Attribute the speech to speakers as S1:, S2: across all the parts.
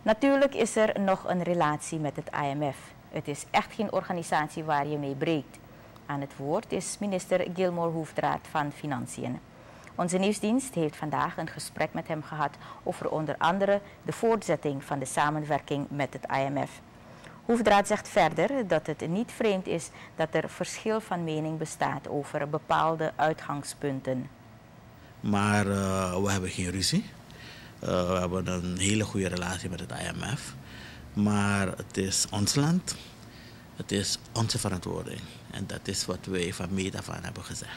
S1: Natuurlijk is er nog een relatie met het IMF. Het is echt geen organisatie waar je mee breekt. Aan het woord is minister Gilmore Hoefdraad van Financiën. Onze nieuwsdienst heeft vandaag een gesprek met hem gehad over onder andere de voortzetting van de samenwerking met het IMF. Hoefdraad zegt verder dat het niet vreemd is dat er verschil van mening bestaat over bepaalde uitgangspunten.
S2: Maar we hebben geen ruzie. We hebben een hele goede relatie met het IMF. Maar het is ons land. Het is onze verantwoording. En dat is wat wij van meet af aan hebben gezegd.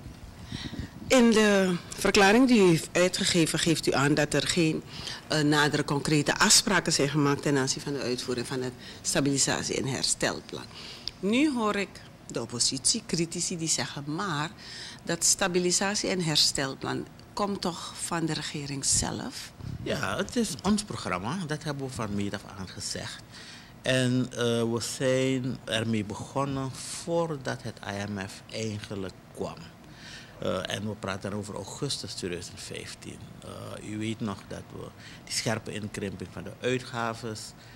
S3: In de verklaring die u heeft uitgegeven geeft u aan dat er geen nadere concrete afspraken zijn gemaakt ten aanzien van de uitvoering van het stabilisatie- en herstelplan. Nu hoor ik de oppositie, critici die zeggen maar dat stabilisatie- en herstelplan komt toch van de regering zelf?
S2: Ja, het is ons programma. Dat hebben we van meet af aan gezegd. En we zijn ermee begonnen voordat het IMF eigenlijk kwam. En we praten over augustus 2015. U weet nog dat we die scherpe inkrimping van de uitgaven,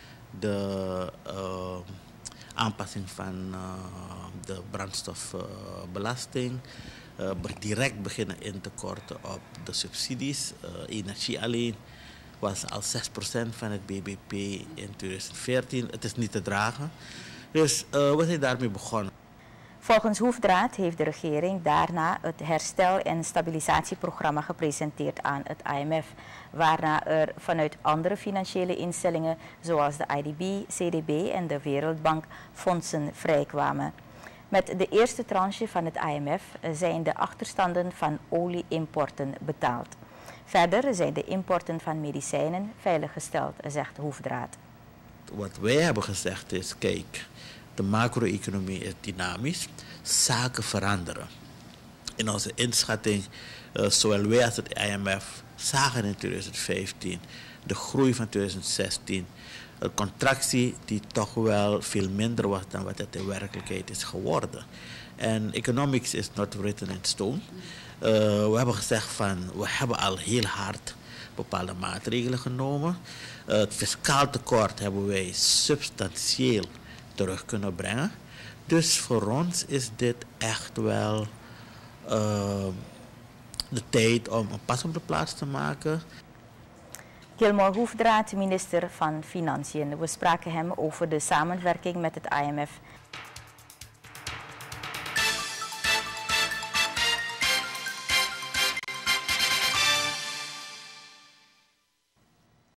S2: de aanpassing van de brandstofbelasting, direct beginnen in te korten op de subsidies. Energie alleen was al 6% van het BBP in 2014. Het is niet te dragen. Dus we zijn daarmee begonnen.
S1: Volgens Hoefdraad heeft de regering daarna het herstel- en stabilisatieprogramma gepresenteerd aan het IMF, waarna er vanuit andere financiële instellingen zoals de IDB, CDB en de Wereldbank fondsen vrijkwamen. Met de eerste tranche van het IMF zijn de achterstanden van olieimporten betaald. Verder zijn de importen van medicijnen veiliggesteld, zegt Hoefdraad.
S2: Wat wij hebben gezegd is, kijk, de macro-economie is dynamisch, zaken veranderen. In onze inschatting, zowel wij als het IMF zagen in 2015 de groei van 2016, een contractie die toch wel veel minder was dan wat het in werkelijkheid is geworden. En economics is not written in stone. We hebben gezegd van, we hebben al heel hard bepaalde maatregelen genomen. Het fiscaal tekort hebben wij substantieel terug kunnen brengen. Dus voor ons is dit echt wel de tijd om een pas op de plaats te maken.
S1: Gilmore Hoefdraad, minister van Financiën. We spraken hem over de samenwerking met het IMF